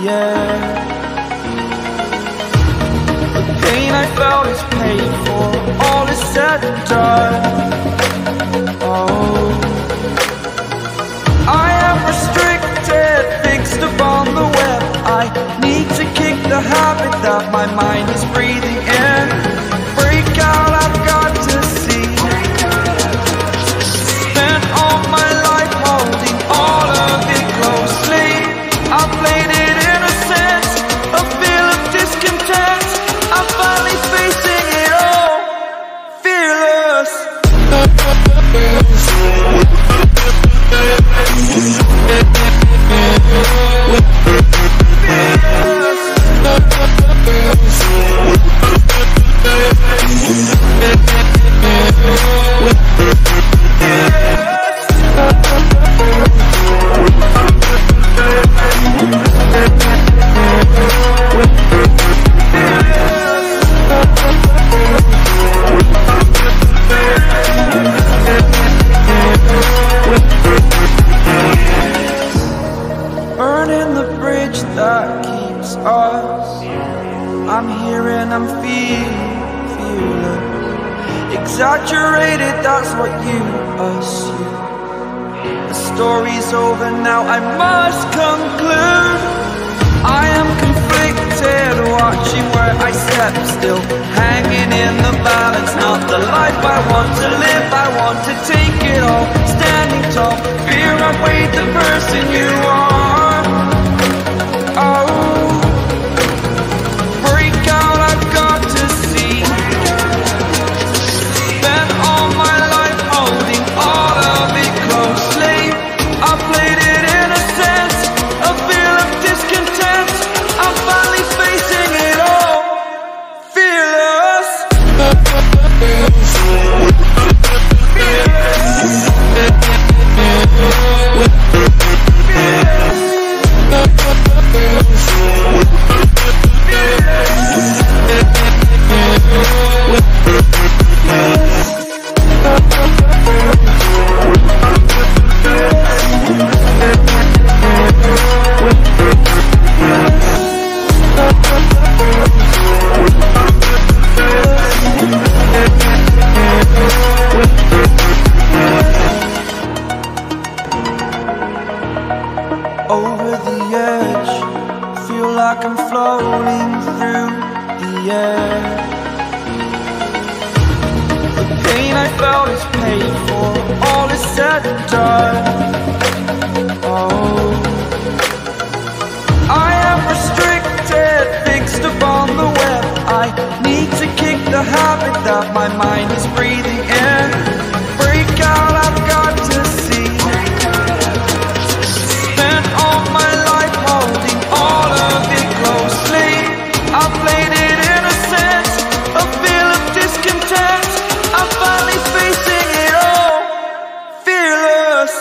air. The pain I felt is paid for, all is said and done. Oh, I am restricted, fixed upon the web. I need to kick the habit that my mind is breathing in. Break out, I've got to see. Spent all my life holding all of it closely. I played it innocent, a feel of discontent. I'm finally facing it all, fearless. Burning the bridge that keeps us. I'm here and I'm feeling exaggerated, that's what you assume. The story's over now, I must conclude. I am conflicted, watching where I step still, hanging in the balance. Not the life I want to live, I want to take it all. Standing tall, fear I've weighed the person you are. Oh, break out, I've got to see. Spent all my life holding all of it closely. I played it innocent, a feel of discontent. I'm finally facing it all, fearless. Over the edge, feel like I'm floating through the air. The pain I felt is paid for, all is said and done. Oh, I am restricted, fixed upon the web. I need to kick the habit that my mind is breathing in. Break out, I've got to see. Spent all my life holding all of it closely. I played it innocent, a feel of discontent. I'm finally facing it all, fearless.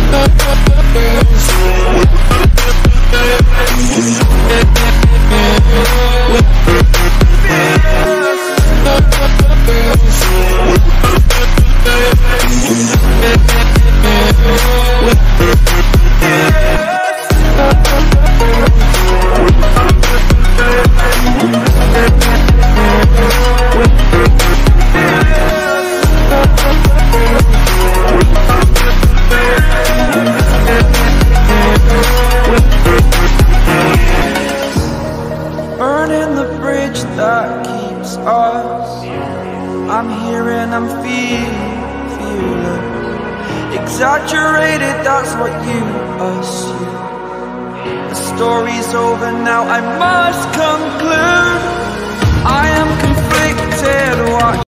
Burning the bridge that keeps us. I'm here and I'm feeling exaggerated, that's what you assume. The story's over now, I must conclude. I am conflicted, watching